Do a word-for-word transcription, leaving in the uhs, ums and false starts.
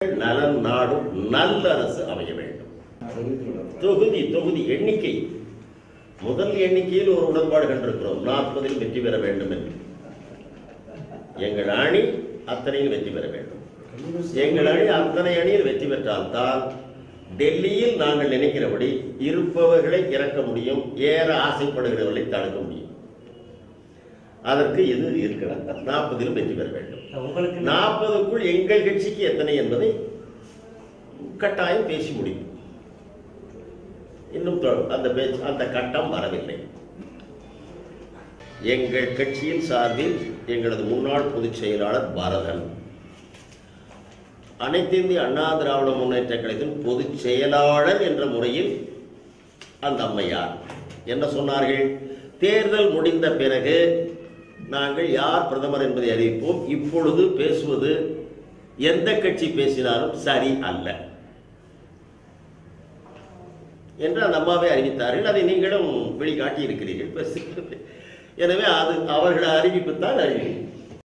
நலன் நாடும் நல்ல அரசு அமைய வேண்டும். தொகுதி தொகுதி எண்ணிக்கை முதல் எண்ணிக்கையில் ஒரு உடன்பாடு கண்டிருக்கிறோம். நாற்பதில் வெற்றி பெற வேண்டும் என்று எங்கள் அணி அத்தனையில் வெற்றி பெற வேண்டும். எங்கள் அணி அத்தனை அணியில் வெற்றி பெற்றால்தான் டெல்லியில் நாங்கள் நினைக்கிறபடி இருப்பவர்களை இறக்க முடியும், ஏற ஆசைப்படுகிறவர்களை தடுக்க முடியும். அதற்கு எது இருக்கிறது? நாற்பதிலும் வெற்றி பெற வேண்டும். நாற்பதுக்குள் எங்கள் கட்சிக்கு எத்தனை என்பதை கட்டாயம் பேசி முடியும். இன்னும் அந்த பேச்சு அந்த கட்டம் வரவில்லை. எங்கள் கட்சியின் சார்பில் எங்களது முன்னாள் பொதுச் செயலாளர் பாரதன், அனைத்து இந்திய அண்ணா திராவிட முன்னேற்ற கழகத்தின் பொதுச் செயலாளர் என்ற முறையில் அந்த அம்மையார் என்ன சொன்னார்கள்? தேர்தல் முடிந்த பிறகு நாங்கள் யார் பிரதமர் என்பதை அறிவிப்போம். இப்பொழுது பேசுவது எந்த கட்சி பேசினாலும் சரி அல்ல என்று அந்த அம்மாவை அறிவித்தார்கள். அதை நீங்களும் வெளிக்காட்டி இருக்கிறீர்கள். எனவே அது அவர்கள் அறிவிப்பு தான் அறிவிப்பு.